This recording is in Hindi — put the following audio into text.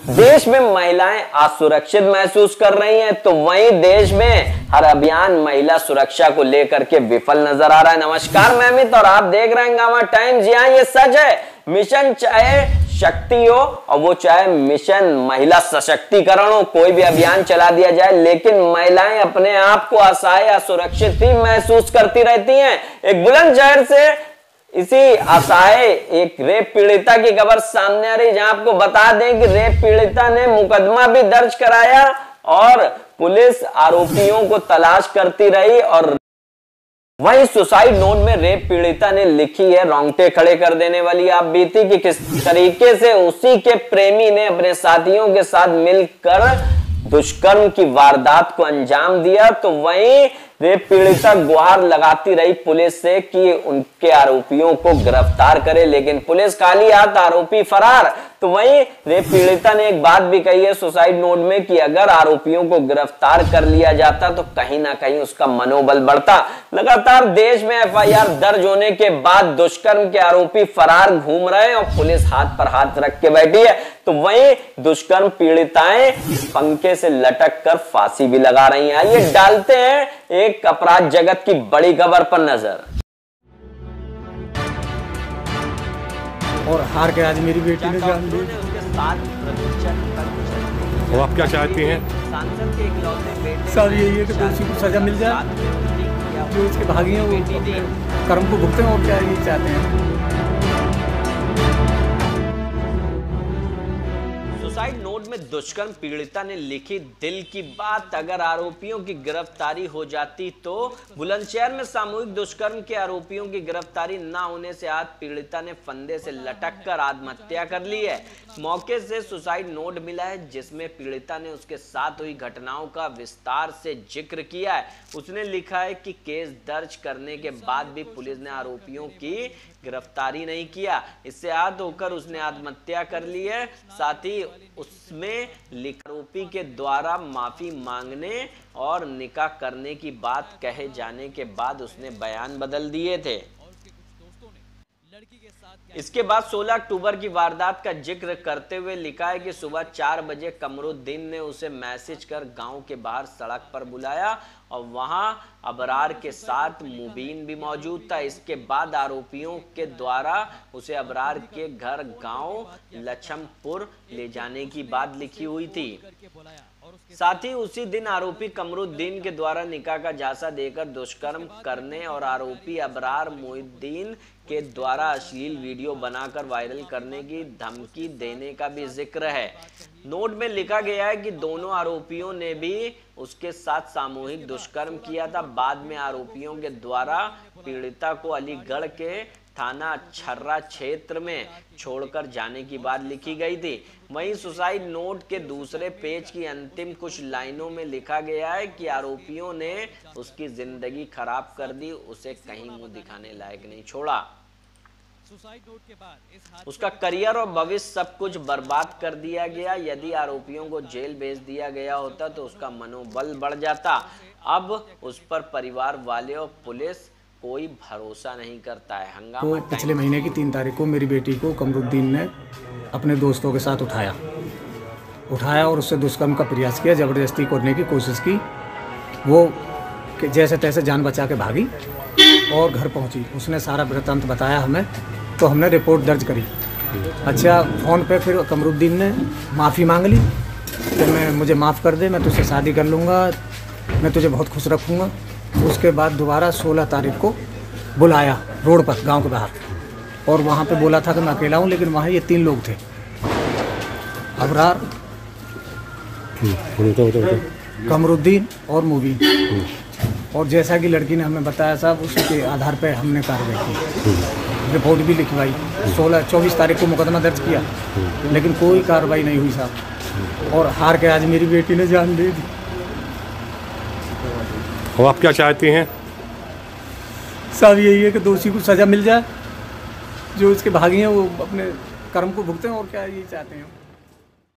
देश में महिलाएं असुरक्षित महसूस कर रही हैं, तो वहीं देश में हर अभियान महिला सुरक्षा को लेकर के विफल नजर आ रहा है। नमस्कार, मैं अमित और आप देख रहे हैं गामा टाइम्स। जी हाँ, ये सच है, मिशन चाहे शक्ति हो और वो चाहे मिशन महिला सशक्तिकरण हो, कोई भी अभियान चला दिया जाए, लेकिन महिलाएं अपने आप को असहाय असुरक्षित ही महसूस करती रहती हैं। एक बुलंदशहर से इसी असहाय एक रेप पीड़िता की खबर सामने आ रही, जहां आपको बता दें कि रेप पीड़िता ने मुकदमा भी दर्ज कराया और पुलिस आरोपियों को तलाश करती रही। और वहीं सुसाइड नोट में रेप पीड़िता ने लिखी है रोंगटे खड़े कर देने वाली आप बीती कि किस तरीके से उसी के प्रेमी ने अपने साथियों के साथ मिलकर दुष्कर्म की वारदात को अंजाम दिया। तो वहीं रेप पीड़िता गुहार लगाती रही पुलिस से कि उनके आरोपियों को गिरफ्तार करे, लेकिन पुलिस खाली हाथ, आरोपी फरार। तो वहीं रेप पीड़िता ने एक बात भी कही है सुसाइड नोट में कि अगर आरोपियों को गिरफ्तार कर लिया जाता तो कहीं ना कहीं उसका मनोबल बढ़ता। लगातार देश में एफआईआर दर्ज होने के बाद दुष्कर्म के आरोपी फरार घूम रहे हैं और पुलिस हाथ पर हाथ रख के बैठी है। तो वहीं दुष्कर्म पीड़िताएं पंखे से लटक कर फांसी भी लगा रही हैं। आइए डालते हैं एक अपराध जगत की बड़ी खबर पर नजर। और हार के आज मेरी बेटी ने जान दी। तो आप क्या चाहती हैं? सब यही है कि दोषी को सजा मिल जाए, जो इसके भागी हैं वो कर्म को भुगते हैं, और क्या यही चाहते हैं। सुसाइड नोट में दुष्कर्म पीड़िता ने लिखी दिल की बात, अगर आरोपियों की गिरफ्तारी हो जाती तो। बुलंदशहर में सामूहिक दुष्कर्म के आरोपियों की गिरफ्तारी न होने से आज पीड़िता ने फंदे से लटक कर आत्महत्या कर ली है। मौके से सुसाइड नोट मिला है जिसमें पीड़िता ने उसके साथ हुई घटनाओं का विस्तार से जिक्र किया है। उसने लिखा है कि केस दर्ज करने के बाद भी पुलिस ने आरोपियों की गिरफ्तारी नहीं किया, इससे आहत होकर उसने आत्महत्या कर ली है। साथ ही उसमें आरोपी के द्वारा माफी मांगने और निकाह करने की बात कहे जाने के बाद उसने बयान बदल दिए थे। इसके बाद 16 अक्टूबर की वारदात का जिक्र करते हुए लिखा है कि सुबह 4 बजे कमरुद्दीन ने उसे मैसेज कर गांव के बाहर सड़क पर बुलाया और वहां अबरार के साथ मुबीन भी मौजूद था। इसके बाद आरोपियों के द्वारा उसे अबरार के घर गांव लछमपुर ले जाने की बात लिखी हुई थी। साथ ही उसी दिन आरोपी कमरुद्दीन के द्वारा निकाह का झांसा देकर दुष्कर्म करने और आरोपी अबरार मोहिद्दीन के द्वारा अश्लील वीडियो बनाकर वायरल करने की धमकी देने का भी जिक्र है। नोट में लिखा गया है कि दोनों आरोपियों ने भी उसके साथ सामूहिक दुष्कर्म किया था। बाद में आरोपियों के द्वारा पीड़िता को अलीगढ़ के थाना छर्रा क्षेत्र में छोड़कर जाने की बात लिखी गई थी। वहीं सुसाइड नोट के दूसरे पेज की अंतिम कुछ लाइनों में लिखा गया है कि आरोपियों ने उसकी जिंदगी खराब कर दी, उसे कहीं मुंह दिखाने लायक नहीं छोड़ा। उसका करियर और भविष्य सब कुछ बर्बाद कर दिया गया। यदि आरोपियों को जेल भेज दिया गया होता तो उसका मनोबल बढ़ जाता। अब उस पर परिवार वाले और पुलिस कोई भरोसा नहीं करता है। हंगामा तो पिछले महीने की 3 तारीख को मेरी बेटी को कमरुद्दीन ने अपने दोस्तों के साथ उठाया और उससे दुष्कर्म का प्रयास किया, ज़बरदस्ती करने की कोशिश की। वो जैसे तैसे जान बचा के भागी और घर पहुंची। उसने सारा वृत्तांत बताया हमें, तो हमने रिपोर्ट दर्ज करी। अच्छा, फ़ोन पे फिर कमरुद्दीन ने माफ़ी मांग ली कि मुझे माफ़ कर दे, मैं तुझसे शादी कर लूँगा, मैं तुझे बहुत खुश रखूँगा। उसके बाद दोबारा 16 तारीख को बुलाया रोड पर गांव के बाहर, और वहां पे बोला था कि मैं अकेला हूं, लेकिन वहां ये 3 लोग थे, अबरार, कमरुद्दीन और मुबीन। और जैसा कि लड़की ने हमें बताया साहब, उसी के आधार पर हमने कार्रवाई की, रिपोर्ट भी लिखवाई। 24 तारीख को मुकदमा दर्ज किया, लेकिन कोई कार्रवाई नहीं हुई साहब। और हार के आज मेरी बेटी ने जान ली थी। और आप क्या चाहते हैं? सब यही है कि दोषी को सजा मिल जाए, जो इसके भागी हैं वो अपने कर्म को भुगते हैं, और क्या यही चाहते हैं।